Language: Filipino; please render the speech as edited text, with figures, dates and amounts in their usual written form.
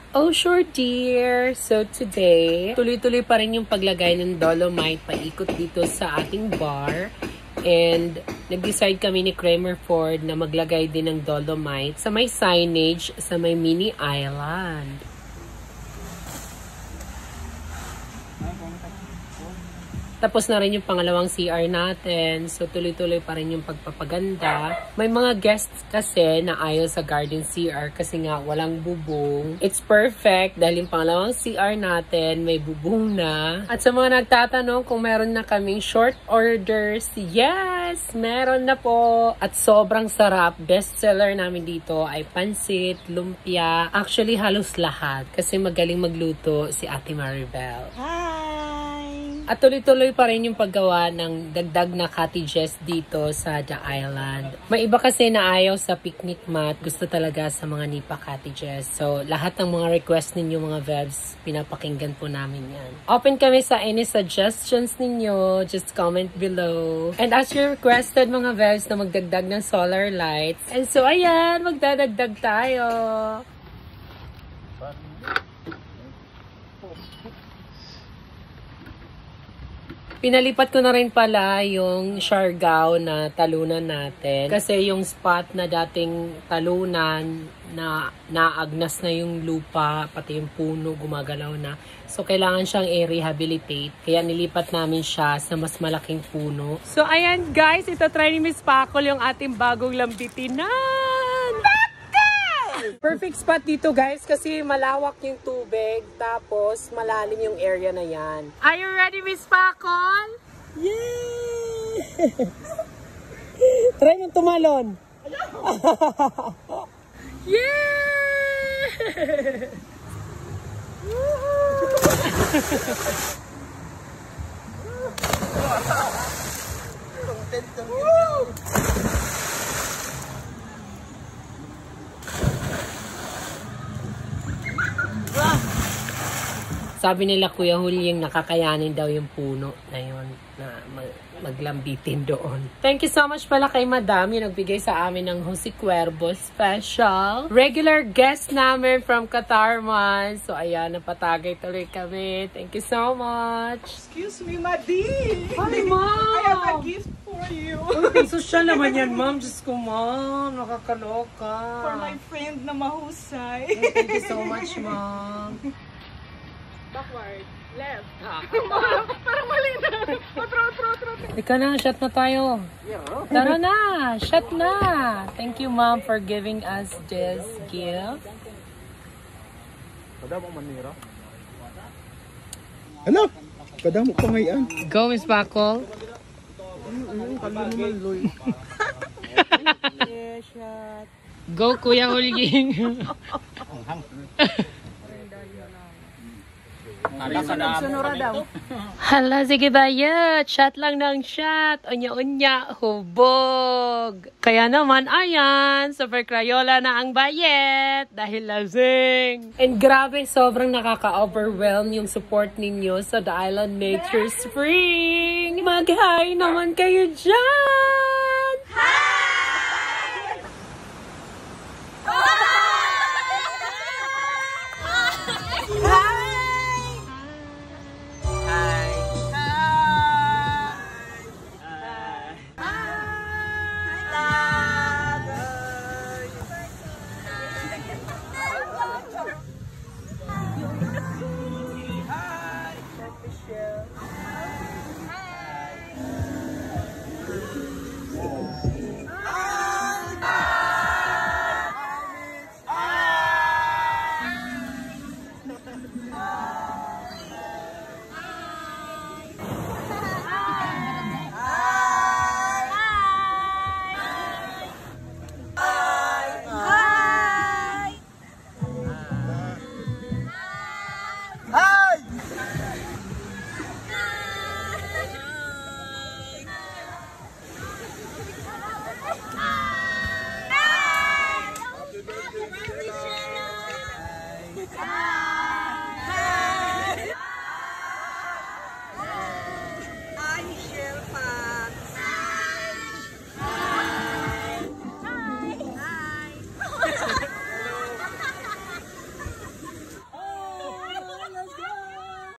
Oh, sure, dear. So, today, tuloy-tuloy pa rin yung paglagay ng Dolomite paikot dito sa ating bar. And, nag-decide kami ni Kramer Ford na maglagay din ng Dolomite sa may signage sa may mini island. Tapos na rin yung pangalawang CR natin. So, tuloy-tuloy pa rin yung pagpapaganda. May mga guests kasi na ayaw sa garden CR kasi nga walang bubong. It's perfect dahil yung pangalawang CR natin may bubong na. At sa mga nagtatanong kung meron na kaming short orders, yes! Meron na po! At sobrang sarap. Best seller namin dito ay pansit, lumpia. Actually, halos lahat. Kasi magaling magluto si Ate Maribel. At tuloy-tuloy pa rin yung paggawa ng dagdag na cottages dito sa The Island. May iba kasi na ayaw sa picnic mat. Gusto talaga sa mga nipa cottages. So, lahat ng mga request ninyo mga vebs, pinapakinggan po namin yan. Open kami sa any suggestions ninyo. Just comment below. And as you requested mga vebs na magdagdag ng solar lights. And so, ayan, magdadagdag tayo. Pinalipat ko na rin pala yung Siargao na talunan natin. Kasi yung spot na dating talunan na naagnas na yung lupa, pati yung puno, gumagalaw na. So, kailangan siyang i-rehabilitate. Kaya nilipat namin siya sa mas malaking puno. So, ayan guys, itatry ni Miss Pacol yung ating bagong lambitinan. Perfect spot dito guys kasi malawak yung tubig tapos malalim yung area na yan. Are you ready, Miss Pacol? Yay! Try mo tumalon. Yay! Sabi nila Kuya Hulyeng nakakayanin daw yung puno na yun na maglambitin doon. Thank you so much pala kay Madam yung nagbigay sa amin ng Jose Cuervo special. Regular guest namin from Catarman. So ayan, napatagay tuloy kami. Thank you so much. Excuse me, Madi. Hi, Mom. I have a gift for you. Uy, social naman yan, Ma'am. Diyos ko, Ma'am. Nakakaloka. For my friend na mahusay. Thank you so much, Ma'am. Backward. Left. Parang mali na. Otro. Ika na, shot na tayo. Tara na, shot na. Thank you, Mom, for giving us this gift. Ano? Kadamo pa ngayon. Go, Miss Pacol. Go, Kuya Hulyeng. Hala, sige bayat. Shot lang ng shot. Unya-unya, hubog. Kaya naman, ayan, super Crayola na ang bayet. Dahil lasing. And grabe, sobrang nakaka-overwhelm yung support ninyo sa The Island Nature Spring. Mag-hi naman kayo dyan!